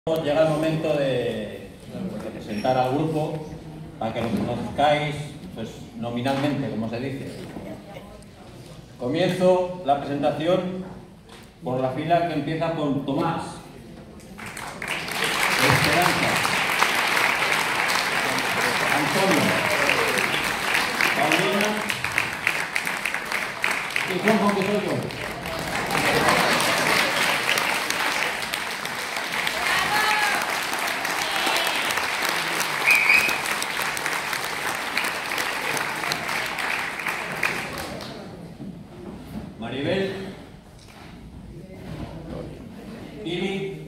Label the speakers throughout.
Speaker 1: Llega el momento de presentar al grupo para que nos conozcáis pues, nominalmente, como se dice. Comienzo la presentación por la fila que empieza con Tomás, Esperanza, Antonio, Paulina y Juanjo, que soy yo. Maribel, Lili,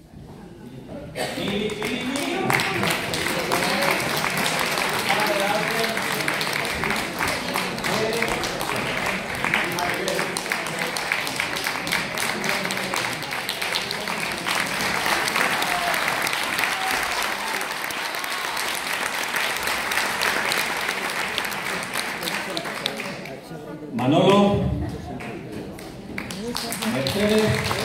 Speaker 1: Manolo, Mercedes,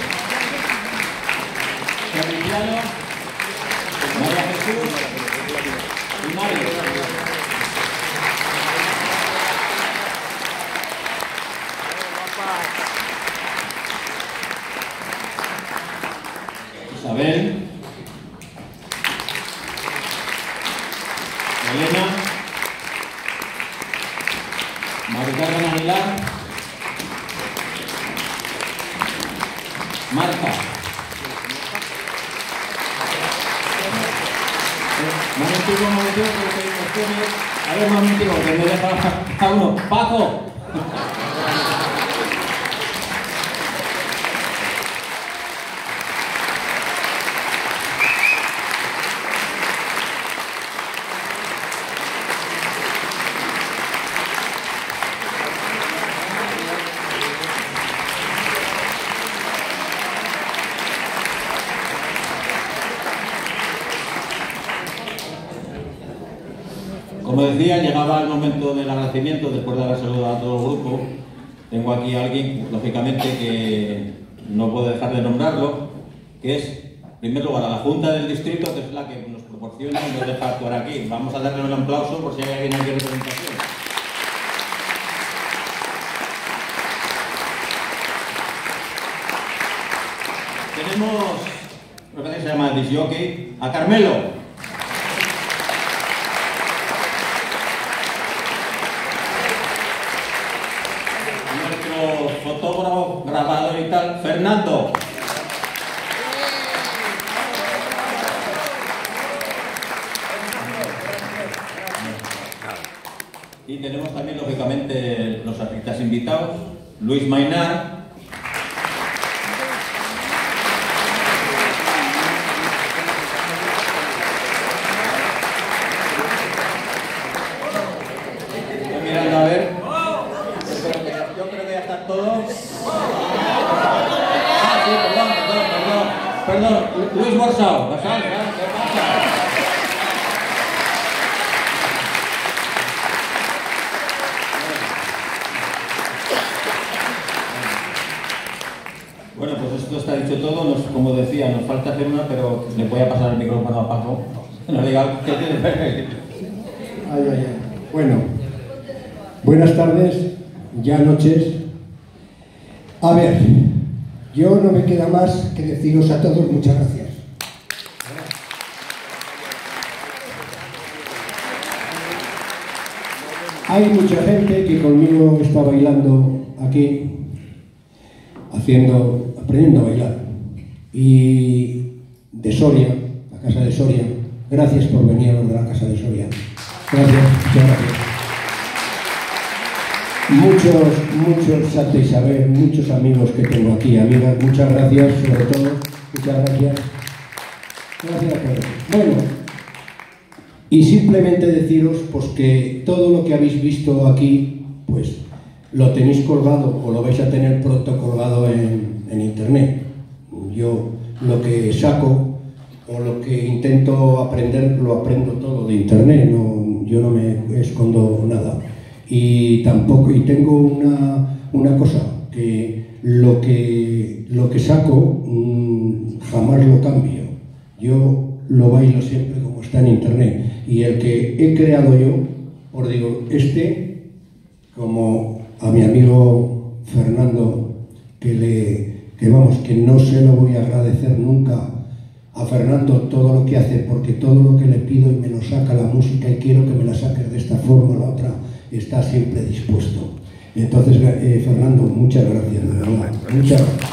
Speaker 1: Emiliano, María Jesús y Mario. Isabel, Elena, Maricarmen Aguilar, Marta. Un momentico, a ver, un momentico, que me deja a uno. ¡Paco! Como decía, llegaba el momento del agradecimiento después de haber saludado a todo el grupo. Tengo aquí a alguien, lógicamente, que no puedo dejar de nombrarlo, que es, en primer lugar, a la Junta del Distrito, que es la que nos proporciona y nos deja actuar aquí. Vamos a darle un aplauso por si hay alguien aquí en representación. Tenemos, lo que se llama disjockey, a Carmelo. Fotógrafo, grabador y tal, Fernando. Y tenemos también, lógicamente, los artistas invitados, Luis Mainar, estoy mirando a ver. Yo creo que ya están todos. Ah, sí, perdón. Luis Borsao, ¿qué pasa? Bueno, pues esto está dicho todo. Como decía, nos falta hacer una, pero le voy a pasar el micrófono a Paco. No diga que tiene que.
Speaker 2: Ay. Bueno, buenas tardes. Ya noches. A ver, yo no me queda más que deciros a todos muchas gracias. Hay mucha gente que conmigo está bailando aquí, aprendiendo a bailar. Y de Soria, la casa de Soria, gracias por venir a los de la casa de Soria. Gracias, muchas gracias. Muchos Santa Isabel, muchos amigos que tengo aquí, amigas, muchas gracias, sobre todo, muchas gracias. Gracias a todos. Bueno, y simplemente deciros pues que todo lo que habéis visto aquí, pues lo tenéis colgado o lo vais a tener pronto colgado en internet. Yo lo que saco o lo que intento aprender, lo aprendo todo de internet, yo no me escondo nada. Y tengo una cosa, que lo que saco jamás lo cambio. Yo lo bailo siempre como está en internet. Y el que he creado yo, os digo, como a mi amigo Fernando, que no se lo voy a agradecer nunca a Fernando todo lo que hace, porque todo lo que le pido y me lo saca la música y quiero que me la saques de esta forma o la otra, está siempre dispuesto. Entonces, Fernando, muchas gracias, de verdad, muchas gracias.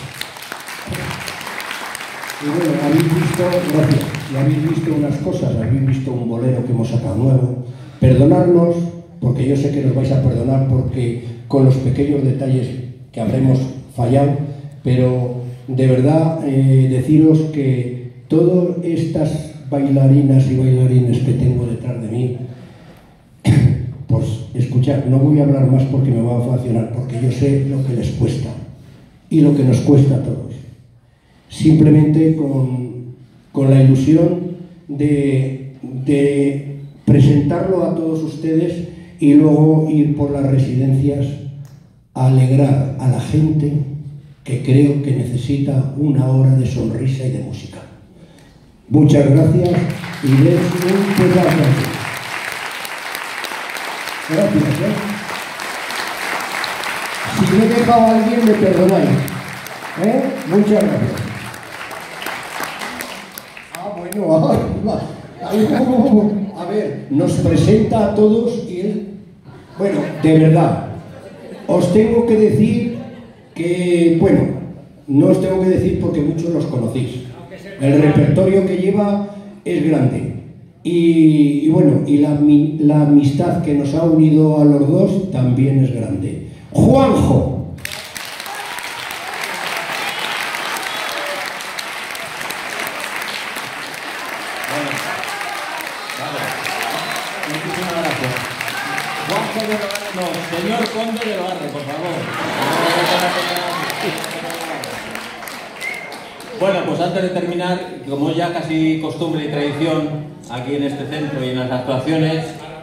Speaker 2: Y bueno, habéis visto unas cosas, habéis visto un bolero que hemos sacado nuevo. Perdonadnos, porque yo sé que nos vais a perdonar, porque con los pequeños detalles que habremos fallado, pero de verdad deciros que todas estas bailarinas y bailarines que tengo detrás de mí, pues escuchad, no voy a hablar más porque me va a funcionar, porque yo sé lo que les cuesta y lo que nos cuesta a todos. Simplemente con la ilusión de presentarlo a todos ustedes y luego ir por las residencias a alegrar a la gente que creo que necesita una hora de sonrisa y de música. Muchas gracias y les un pedazo. Gracias, Si me he dejado a alguien, me perdonáis. Muchas gracias. A ver, nos presenta a todos y él... Bueno, de verdad, os tengo que decir que... Bueno, no os tengo que decir porque muchos los conocéis. El repertorio que lleva es grande. Y bueno, y la amistad que nos ha unido a los dos también es grande. Juanjo.
Speaker 1: Señor Conde de Loarre, por favor. Bueno, pues antes de terminar, como ya casi costumbre y tradición aquí en este centro y en las actuaciones,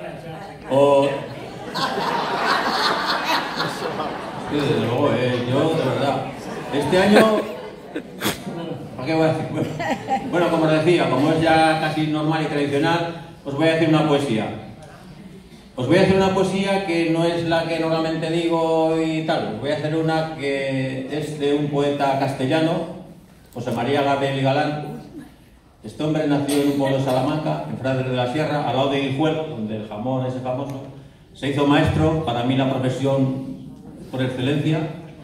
Speaker 1: sí, desde luego, yo de verdad, este año, ¿para qué voy a decir? Bueno, como os decía, como es ya casi normal y tradicional, os voy a decir una poesía. Os voy a hacer una poesía que no es la que normalmente digo y tal. Os voy a hacer una que es de un poeta castellano, José María Gabriel y Galán. Este hombre nació en un pueblo de Salamanca, en Frases de la Sierra, al lado de Guijuelo, donde el jamón es famoso. Se hizo maestro, para mí la profesión por excelencia,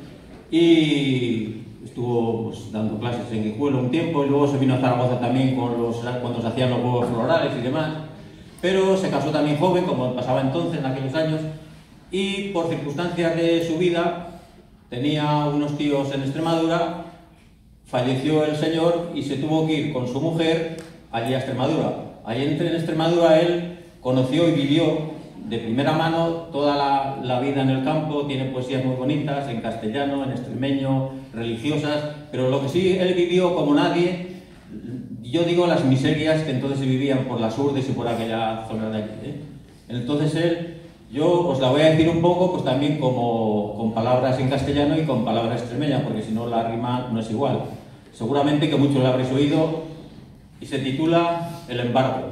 Speaker 1: y estuvo pues, dando clases en Guijuelo un tiempo, y luego se vino a Zaragoza también cuando se hacían los huevos florales y demás. Pero se casó también joven, como pasaba entonces, en aquellos años, y por circunstancias de su vida, tenía unos tíos en Extremadura, falleció el señor y se tuvo que ir con su mujer allí a Extremadura. Allí en Extremadura él conoció y vivió de primera mano toda la vida en el campo, tiene poesías muy bonitas, en castellano, en extremeño, religiosas, pero lo que sí él vivió como nadie, yo digo las miserias que entonces se vivían por las Urdes y por aquella zona de allí. Entonces yo os la voy a decir un poco, pues también como con palabras en castellano y con palabras extremeñas, porque si no la rima no es igual. Seguramente que muchos la habréis oído y se titula El embargo.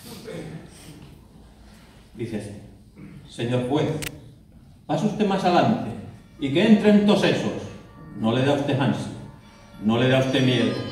Speaker 1: Dice: señor juez, pase usted más adelante y que entren todos esos. No le da usted ansia, no le da usted miedo.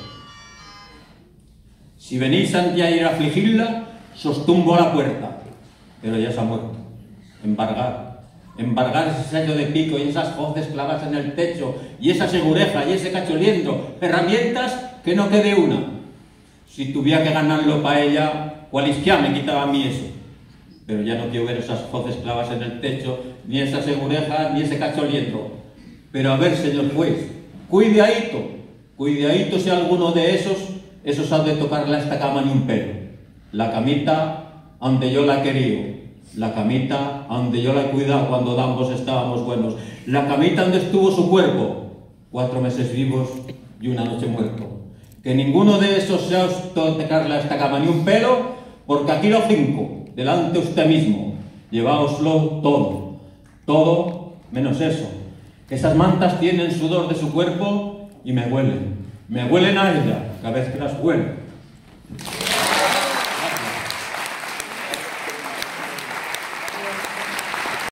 Speaker 1: Si venís a ir a afligirla, sostumbo a la puerta, pero ya se ha muerto. Embargar ese sello de pico y esas hoces clavadas en el techo, y esa segureja y ese cacholiendo, herramientas que no quede una. Si tuviera que ganarlo para ella, cualisquiá me quitaba a mí eso. Pero ya no quiero ver esas hoces clavadas en el techo, ni esa segureja, ni ese cacholiendo. Pero a ver, señor juez, cuidadito si alguno de esos ha de tocarle a esta cama ni un pelo. La camita donde yo la he querido, la camita donde yo la he cuidado cuando ambos estábamos buenos, la camita donde estuvo su cuerpo, 4 meses vivos y 1 noche muerto. Que ninguno de esos se ha de tocarle a esta cama ni un pelo, porque aquí lo finco, delante usted mismo. Lleváoslo todo menos eso. Esas mantas tienen sudor de su cuerpo y me huelen a ella cada vez que las huelo.